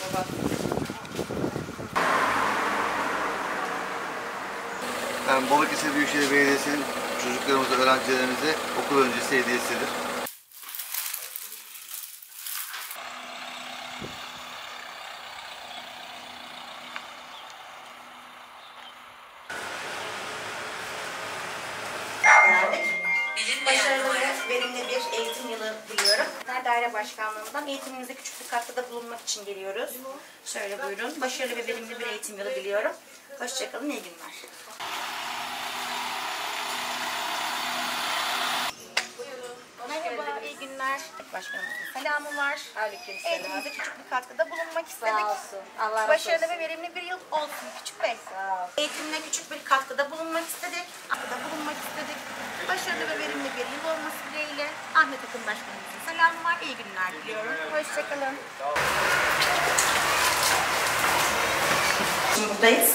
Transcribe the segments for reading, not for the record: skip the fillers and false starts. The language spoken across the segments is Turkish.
Yani Balıkesir Büyükşehir Belediyesi'nin çocuklarımıza, öğrencilerimize okul öncesi hediyesidir. Başarılı ve verimli bir eğitim yılı diliyorum. Daire Başkanlığı'ndan eğitiminize küçük bir katkıda bulunmak için geliyoruz. Şöyle buyurun. Başarılı ve verimli bir eğitim yılı diliyorum. Hoşçakalın, iyi günler. Merhaba, iyi günler. Başkanımızın selamı var. Aleykümselam. Eğitimimize küçük bir katkıda bulunmak istedik. Sağ olsun. Allah razı Başarılı olsun. ve verimli bir yıl olsun Küçük Bey. Sağ ol. Eğitimine küçük bir katkıda bulunmak istedik. Başarılı ve verimli bir yıl olması dileğiyle Ahmet Akın Başkanımızın selamı var. İyi günler diliyorum. Hoşçakalın. Şimdi buradayız.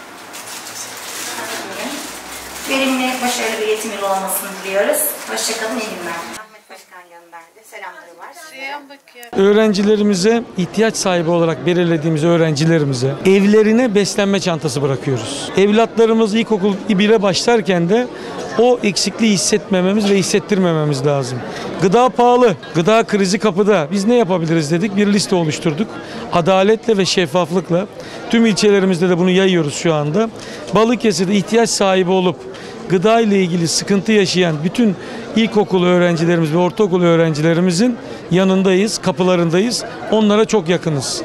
Verimli, başarılı bir eğitim yılı olmasını diliyoruz. Hoşçakalın, iyi günler. Ahmet Başkan gönderdi. Selamları var. Öğrencilerimize, ihtiyaç sahibi olarak belirlediğimiz öğrencilerimize evlerine beslenme çantası bırakıyoruz. Evlatlarımız ilkokul 1'e başlarken de o eksikliği hissetmememiz ve hissettirmememiz lazım. Gıda pahalı, gıda krizi kapıda. Biz ne yapabiliriz dedik, bir liste oluşturduk. Adaletle ve şeffaflıkla tüm ilçelerimizde de bunu yayıyoruz şu anda. Balıkesir'de ihtiyaç sahibi olup gıda ile ilgili sıkıntı yaşayan bütün ilkokul öğrencilerimiz ve ortaokul öğrencilerimizin yanındayız, kapılarındayız. Onlara çok yakınız.